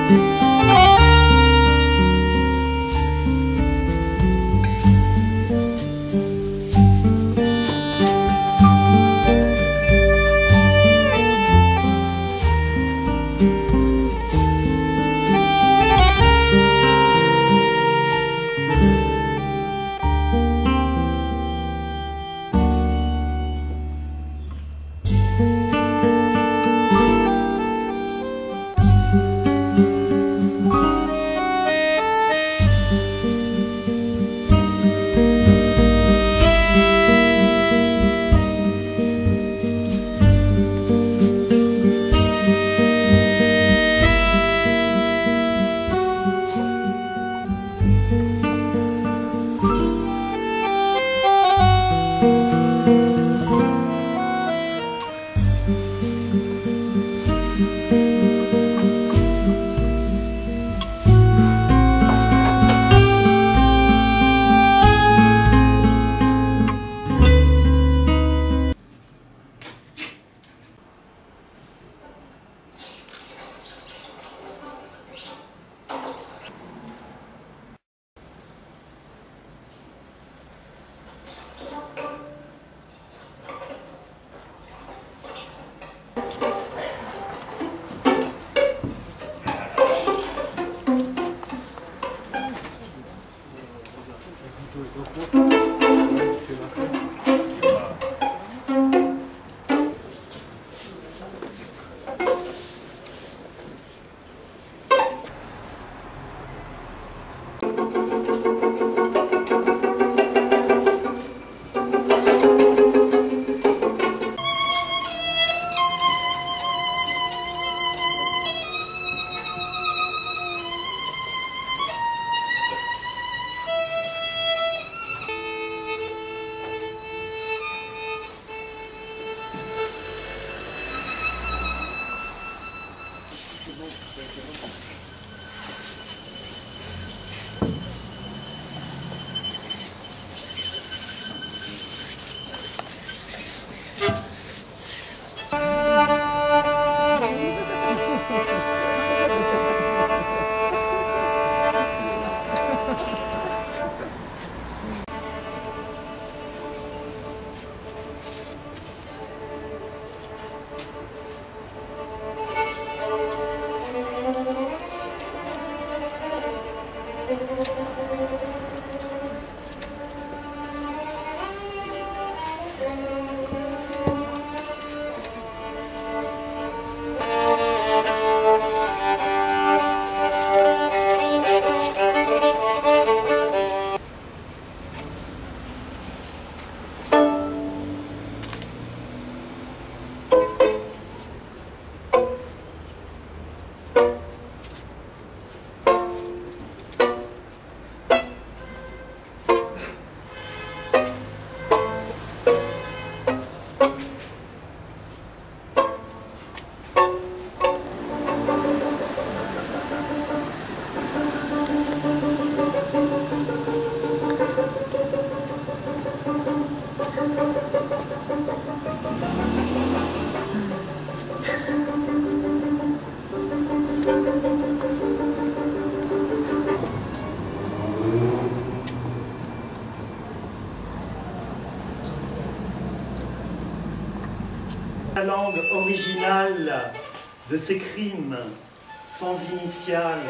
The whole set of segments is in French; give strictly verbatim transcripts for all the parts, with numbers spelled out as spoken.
La langue originale de ces crimes sans initiale,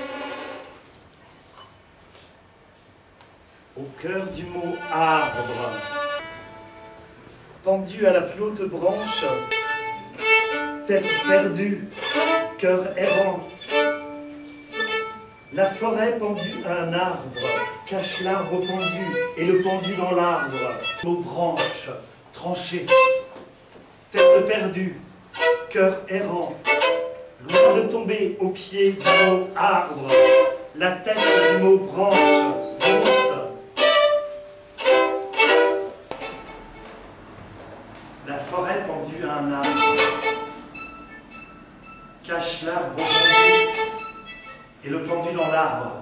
au cœur du mot arbre, pendu à la plus haute branche, tête perdue, cœur errant. La forêt pendue à un arbre cache l'arbre pendu et le pendu dans l'arbre. Aux branches tranchées, tête perdue, cœur errant, loin de tomber au pied du mot arbre, la tête du mot branche monte. La forêt pendue à un arbre cache l'arbre pendu et le pendu dans l'arbre.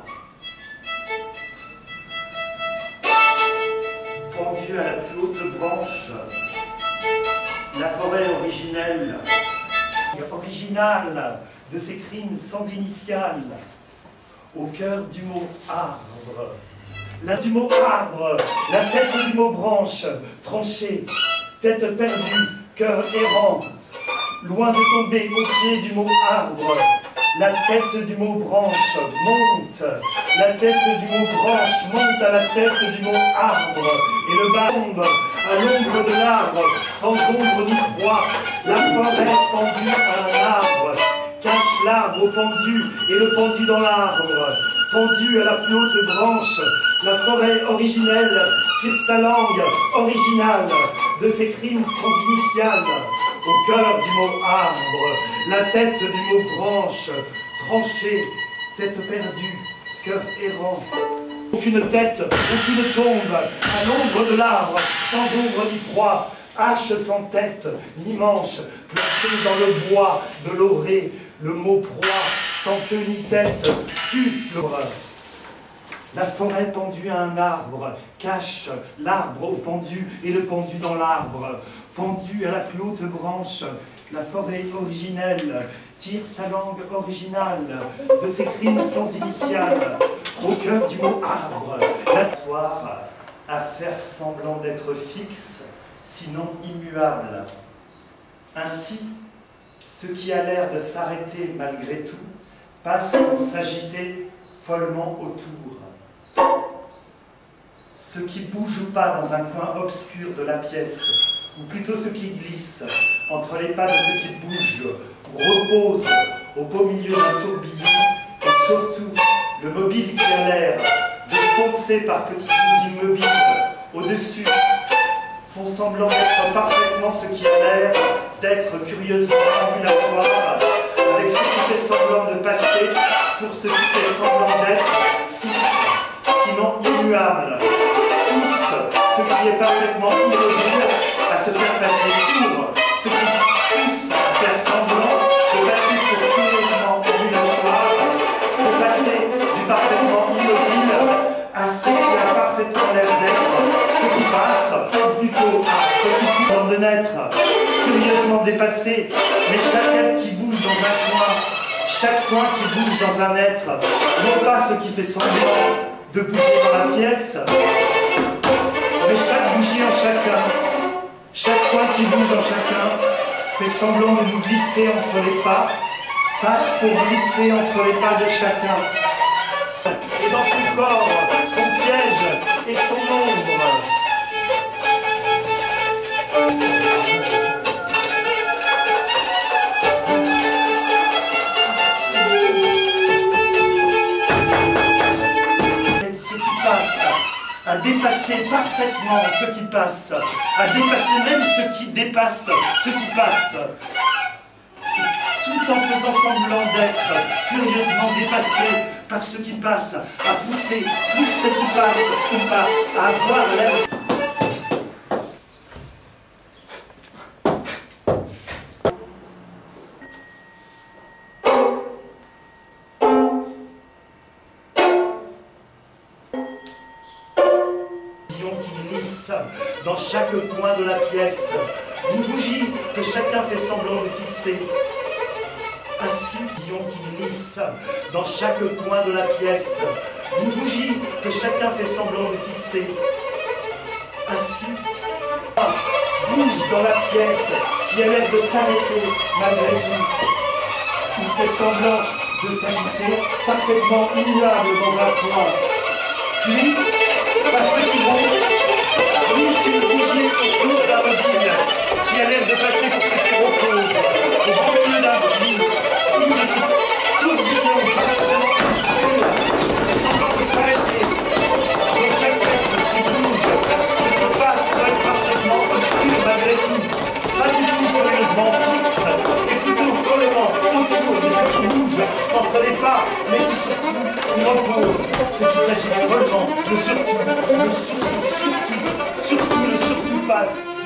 Pendu à la plus haute branche, la forêt originelle, originale de ces crimes sans initiales, au cœur du mot arbre. La du mot arbre, la tête du mot branche, tranchée, tête perdue, cœur errant, loin de tomber au pied du mot arbre. La tête du mot branche monte, la tête du mot branche monte à la tête du mot arbre, et le bas tombe à l'ombre de l'arbre, sans ombre ni proie, la forêt pendue à un arbre, cache l'arbre au pendu, et le pendu dans l'arbre, pendu à la plus haute branche, la forêt originelle tire sa langue originale de ses crimes sans initiales, au cœur du mot arbre, la tête du mot branche, tranchée, tête perdue, cœur errant. Aucune tête, aucune tombe, à l'ombre de l'arbre, sans ombre ni proie, hache sans tête, ni manche, placée dans le bois de l'orée, le mot proie, sans queue ni tête, tue l'horreur. La forêt pendue à un arbre cache l'arbre au pendu et le pendu dans l'arbre. Pendu à la plus haute branche, la forêt originelle tire sa langue originale de ses crimes sans initiales au cœur du mot arbre. La toire à faire semblant d'être fixe, sinon immuable. Ainsi, ce qui a l'air de s'arrêter malgré tout passe pour s'agiter follement autour. Ce qui bouge ou pas dans un coin obscur de la pièce, ou plutôt ce qui glisse entre les pas de ce qui bouge, repose au beau milieu d'un tourbillon, et surtout le mobile qui a l'air de foncer par petits bouts immobiles au-dessus, font semblant d'être parfaitement ce qui a l'air d'être curieusement ambulatoire, avec ce qui fait semblant de passer pour ce qui fait semblant d'être fixe, sinon immuable. Ce qui est parfaitement immobile à se faire passer pour, ce qui pousse à faire semblant de passer pour curieusement ambulatoire, de passer du parfaitement immobile à ce qui a parfaitement l'air d'être, ce qui passe, ou plutôt à ce qui peut de naître, curieusement dépassé, mais chaque être qui bouge dans un coin, chaque coin qui bouge dans un être, non pas ce qui fait semblant de bouger dans la pièce, mais chaque bougie en chacun, chaque coin qui bouge en chacun, fait semblant de nous glisser entre les pas, passe pour glisser entre les pas de chacun. Et dans son corps, son piège et son ombre. Ce qui passe, à dépasser parfaitement ce qui passe, à dépasser même ce qui dépasse ce qui passe, tout en faisant semblant d'être curieusement dépassé par ce qui passe, à pousser tout ce qui passe ou pas, à avoir l'air. Qui glisse dans chaque coin de la pièce, une bougie que chacun fait semblant de fixer. Ainsi, lion qui glisse dans chaque coin de la pièce, une bougie que chacun fait semblant de fixer. Ainsi, bouge dans la pièce qui a l'air de s'arrêter malgré tout. Il fait semblant de s'agiter, parfaitement immuable dans un coin. Puis, par petits bonds, glisse une bougie autour d'un mobile qui a l'air de passer pour ce qui repose, au beau milieu d'un puits, une de ces tourbillons parfaitement obscurs, semblant de s'arrêter. Et chaque être qui bouge, ce qui passe pour être parfaitement obscur malgré tout, pas du tout curieusement fixe, et plutôt follement autour de ce qui bouge entre les pas, mais qui surtout qui repose, ce qui s'agit follement, le surtout, le surtout, surtout, surtout, le surtout pas.